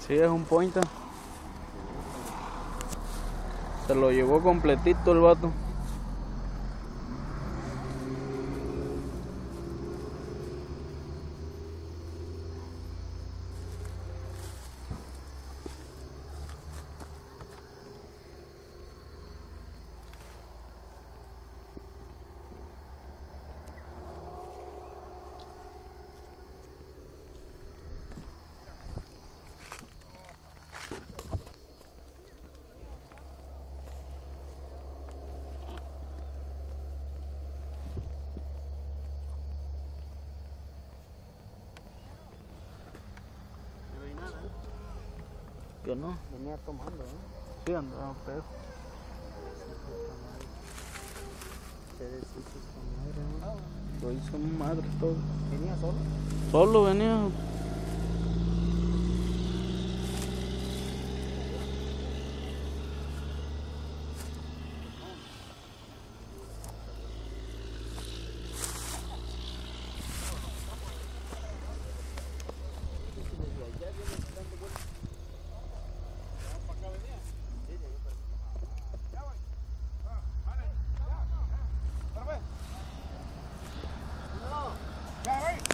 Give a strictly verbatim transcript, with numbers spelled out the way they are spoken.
Sí, es un pointer. Se lo llevó completito el vato. Que no. Venía tomando, ¿eh? Sí, andaba pedo. Se deshizo esta madre, ¿no? Lo hizo madre todo. ¿Venía solo? Solo venía.